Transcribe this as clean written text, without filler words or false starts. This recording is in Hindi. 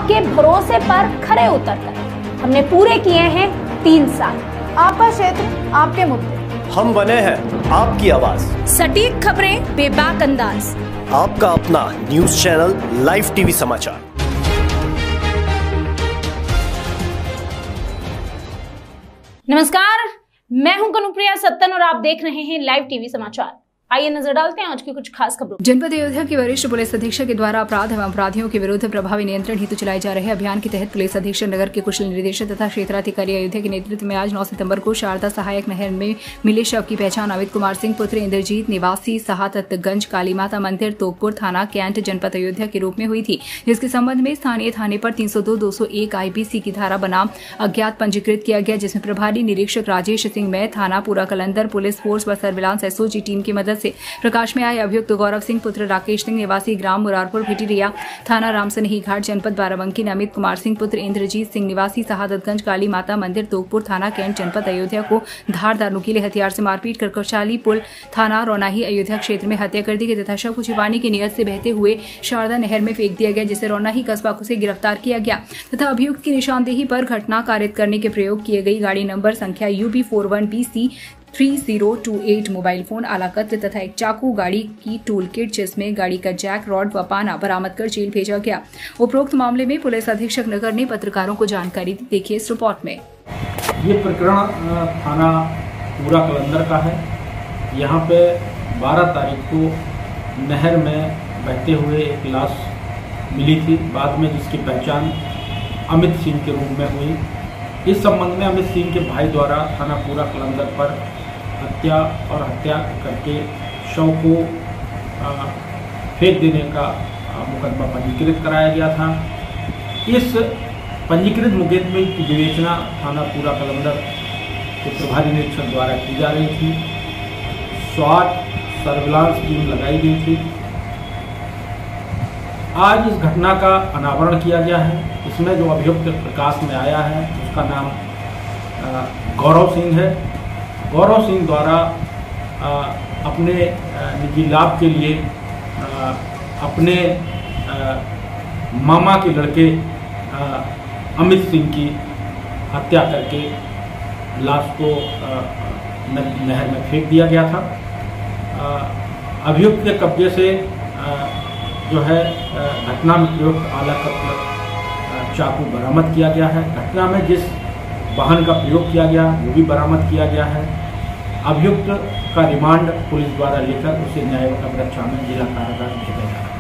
आपके भरोसे पर खरे उतरकर हमने पूरे किए हैं 3 साल। आपका क्षेत्र, आपके मुद्दे, हम बने हैं आपकी आवाज। सटीक खबरें, बेबाक अंदाज, आपका अपना न्यूज चैनल लाइव टीवी समाचार। नमस्कार, मैं हूं कनुप्रिया सत्तन और आप देख रहे हैं लाइव टीवी समाचार। आइए नजर डालते हैं आज की कुछ खास खबरों। जनपद अयोध्या के वरिष्ठ पुलिस अधीक्षक के द्वारा अपराध एवं अपराधियों के विरुद्ध प्रभावी नियंत्रण हेतु चलाए जा रहे अभियान के तहत पुलिस अधीक्षक नगर के कुशल निदेशक तथा क्षेत्राधिकारी अयोध्या के नेतृत्व में आज 9 सितंबर को शारदा सहायक नहर में मिले शव की पहचान अमित कुमार सिंह पुत्र इंद्रजीत निवासी सहादतगंज काली माता मंदिर तोकपुर थाना कैंट जनपद अयोध्या के रूप में हुई थी, जिसके संबंध में स्थानीय थाने पर 302-201 IPC की धारा बनाम अज्ञात पंजीकृत किया गया, जिसमें प्रभारी निरीक्षक राजेश सिंह में थाना पूरा कलंदर पुलिस फोर्स व सर्विलांस SOG टीम की मदद से प्रकाश में आए अभियुक्त गौरव सिंह पुत्र राकेश सिंह निवासी ग्राम मुरारपुर भिटिरिया थाना रामसनही घाट जनपद बाराबंकी ने अमित कुमार सिंह पुत्र इंद्रजीत सिंह निवासी सहादतगंज काली माता मंदिर तोकपुर थाना कैंट जनपद अयोध्या को धारदार नुकीले हथियार से मारपीट कर कौशाली पुल थाना रौनाही अयोध्या क्षेत्र में हत्या कर दी गई तथा शव को छिपाने की नियत से बहते हुए शारदा नहर में फेंक दिया गया, जिसे रौनाही कस्बा से गिरफ्तार किया गया तथा अभियुक्त की निशानदेही पर घटना कारित करने के प्रयोग किए गई गाड़ी नंबर संख्या UB 41BC 3028 मोबाइल फोन आलाकत्र तथा एक चाकू गाड़ी की टूल किट जिसमें गाड़ी का जैक रॉड व पाना बरामद कर जेल भेजा गया। उपरोक्त मामले में पुलिस अधीक्षक नगर ने पत्रकारों को जानकारी दी। देखिए इस रिपोर्ट में। ये प्रकरण थाना पूरा कलंदर का है। यहाँ पे 12 तारीख को नहर में बहते हुए एक लाश मिली थी, बाद में जिसकी पहचान अमित सिंह के रूप में हुई। इस संबंध में अमित सिंह के भाई द्वारा थाना पूरा कलंदर पर हत्या करके शव को फेंक देने का मुकदमा पंजीकृत कराया गया था। इस पंजीकृत मुकदमे की विवेचना थाना पूरा कलंदर के प्रभारी निरीक्षक द्वारा की जा रही थी। SWAT सर्विलांस टीम लगाई गई थी। आज इस घटना का अनावरण किया गया है। इसमें जो अभियुक्त प्रकाश में आया है उसका नाम गौरव सिंह है। गौरव सिंह द्वारा अपने निजी लाभ के लिए अपने मामा के लड़के अमित सिंह की हत्या करके लाश को नहर में फेंक दिया गया था। अभियुक्त के कब्जे से जो है घटना में प्रयुक्त आलाकत्र चाकू बरामद किया गया है। घटना में जिस वाहन का प्रयोग किया गया वो भी बरामद किया गया है। अभियुक्त का रिमांड पुलिस द्वारा लेकर उसे न्यायिक रक्षा में जिला कारागार भेजा गया है।